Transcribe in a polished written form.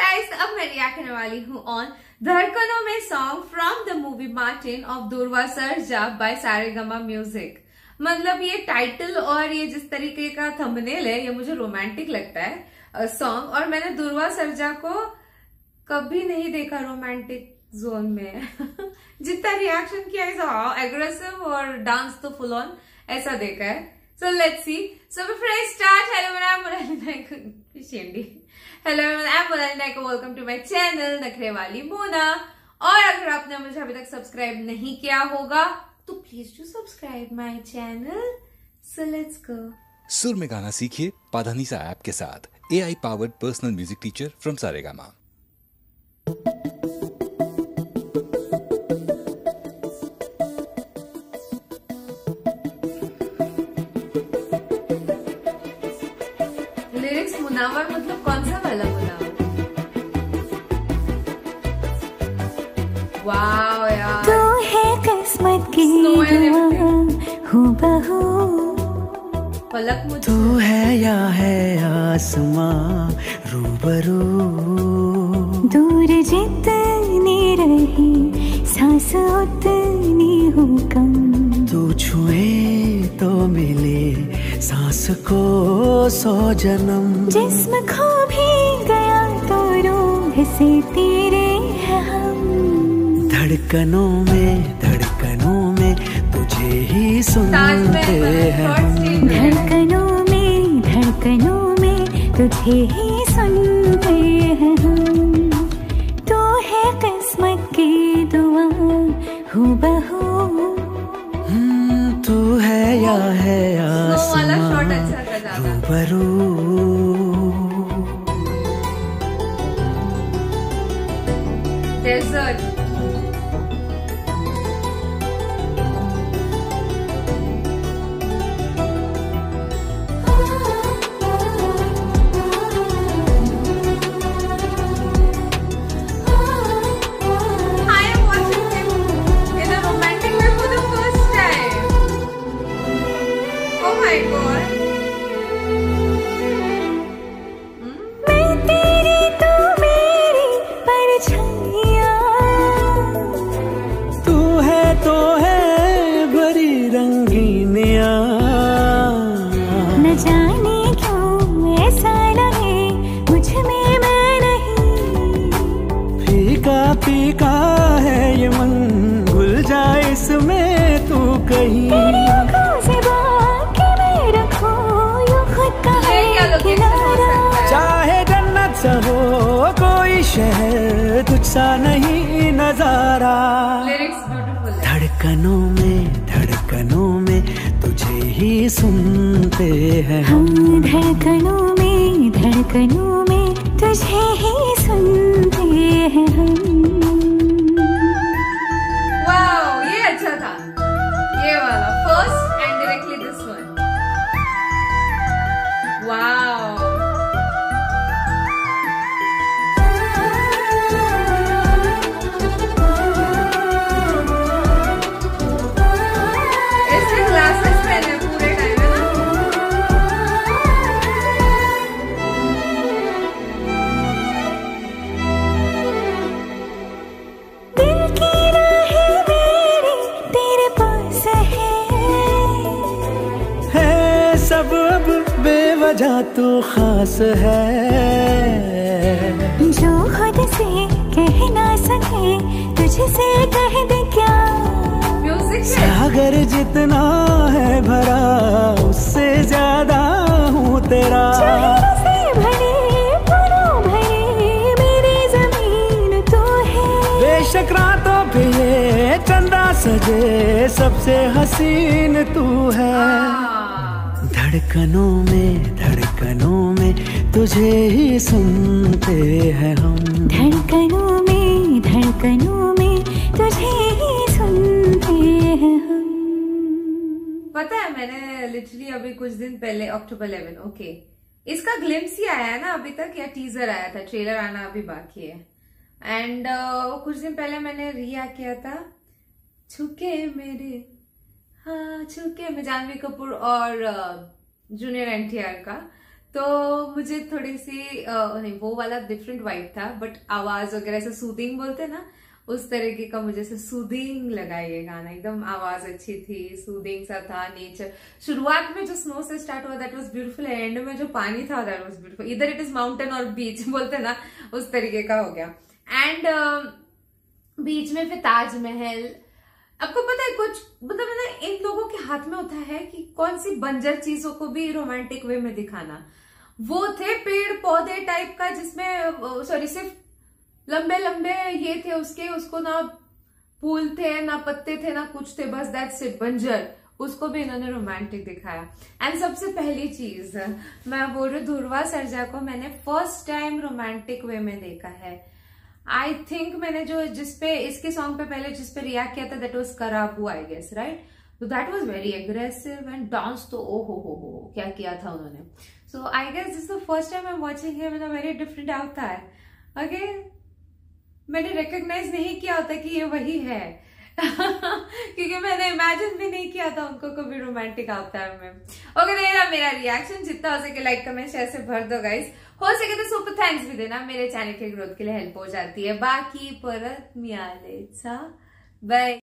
Guys, अब मैं react करने वाली हूँ ऑन धड़कनों में song from the movie Martin of Dhruva Sarja bye Saregama music. मतलब ये टाइटल और ये जिस तरीके का थंबनेल है ये मुझे रोमांटिक लगता है सॉन्ग। और मैंने दुर्वा सरजा को कभी नहीं देखा रोमांटिक जोन में जितना रिएक्शन किया है एग्रेसिव और डांस तो फुल ऑन ऐसा देखा है। So let's see. So before I start, hello I am Monali Nayak, welcome to my channel Nakhre Wali Mona. और अगर आपने मुझे अभी तक सब्सक्राइब नहीं किया होगा तो please do subscribe my channel. So let's go. सुर में गाना सीखिए पाधानीसा ऐप के साथ। AI powered personal music teacher from Saregama. Lyrics Munawar मतलब कौन सा वाला मुनावर? वाव यार, तू है किस्मत की दुआ हूबहू, पलक मुझे तू है या है आसमां रूबरू, दूर जितनी रही सांस उतनी हो कम, तू छुए तो मिले सांस को 100 जन्म, जिस्म खो भी गया तो रूह से तेरे हैं हम, धड़कनों में तुझे ही सुनते हैं हम, धड़कनों में तुझे ही सुनते हैं हम, तू है किस्मत की दुआ हूबहू, तू है या है आसमां रूबरू, डेजर्ट फीका है ये मन, घुल जाए इसमें तू कहीं, तेरी आँखों से बाकी मैं रखूं यूं खुद का है किनारा, चाहे जन्नत सा हो कोई शहर तुझसा नहीं नजारा, धड़कनों में तुझे ही सुनते हैं हम, धड़कनों में तुझे ही सुनते हैं हम। वाओ, ये अच्छा था, ये वाला first and directly this one. Wow, ऐसे ग्लासेस पहने पूरे टाइम है ना। दिल की राहें मेरी तेरे पास है सब अब बेवजह तू खास है, जो खुद से कह ना सके तुझसे कह दे क्या, म्यूजिक सागर जितना है भरा उससे ज्यादा हूँ तेरा, चाहे से भरे फूलों भरे मेरी जमीन तू है, बेशक रातों पे ये चंदा सजे सबसे हसीन तू है, धड़कनों में तुझे ही सुनते हैं हम, धड़कनों में तुझे ही सुनते हैं हम। पता है, मैंने लिटरली अभी कुछ दिन पहले अक्टूबर 11 ओके इसका ग्लिम्स ही आया है ना अभी तक, या टीजर आया था, ट्रेलर आना अभी बाकी है। एंड कुछ दिन पहले मैंने रिएक्ट किया था छुके मेरे, हाँ छुके में, जानवी कपूर और जूनियर NTR का। तो मुझे थोड़ी सी नहीं, वो वाला डिफरेंट वाइब था, बट आवाज वगैरह ऐसे सूदिंग बोलते ना, उस तरीके का मुझे से सूदिंग लगा ये गाना। एकदम आवाज अच्छी थी, सूदिंग सा था, नेचर। शुरुआत में जो स्नो से स्टार्ट हुआ दैट वाज ब्यूटीफुल, एंड में जो पानी था दैट वाज ब्यूटीफुल। इधर इट इज माउंटेन और बीच बोलते ना, उस तरीके का हो गया। एंड बीच में फिर ताजमहल। आपको पता है कुछ मतलब ना, इन लोगों के हाथ में होता है कि कौन सी बंजर चीजों को भी रोमांटिक वे में दिखाना। वो थे पेड़ पौधे टाइप का, जिसमें सॉरी सिर्फ लंबे लंबे ये थे उसके, उसको ना फूल थे ना पत्ते थे ना कुछ थे, बस दैट्स इट, बंजर। उसको भी इन्होंने रोमांटिक दिखाया। एंड सबसे पहली चीज मैं बोल रही, ध्रुवा सर्जा को मैंने फर्स्ट टाइम रोमांटिक वे में देखा है। आई थिंक मैंने जो जिसपे इसके सॉन्ग पे पहले जिसपे रिएक्ट किया था that was Karabu, I guess, right. तो that was very aggressive and dance तो ओ हो क्या किया था उन्होंने। So I guess this the first time I am watching him in a very different avatar. Okay, मैंने रिकॉग्नाइज नहीं किया होता कि ये वही है क्योंकि मैंने इमेजिन भी नहीं किया था उनको कभी रोमांटिक अवतार में। ओके, मेरा रिएक्शन जितना हो सके लाइक कमेंट शेयर से भर दो गाइस। हो सके तो सुपर थैंक्स भी देना, मेरे चैनल के ग्रोथ के लिए हेल्प हो जाती है। बाकी परत मिळालेचा बाय।